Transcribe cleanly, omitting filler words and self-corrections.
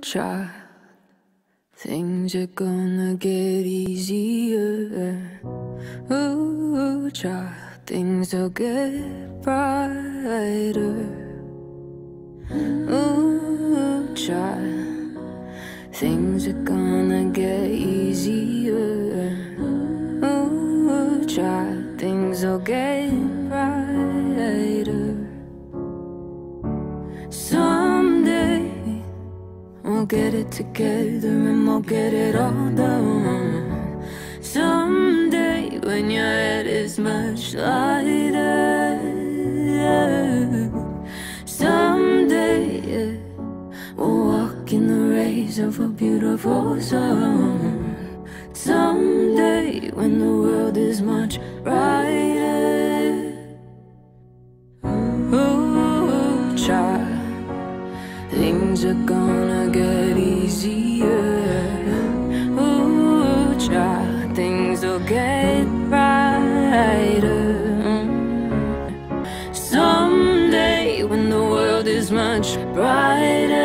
child, things are gonna get easier. Ooh, child, things will get brighter. Ooh, child, things are gonna get easier. Ooh, child, things will get brighter. Someday we'll get it together and we'll get it all done. Someday when your head is much lighter. Someday we'll walk in the rays of a beautiful sun. Someday when the world is much brighter. Ooh, child, things are gonna get easier. Ooh, child, things will get brighter. Someday when the world is much brighter.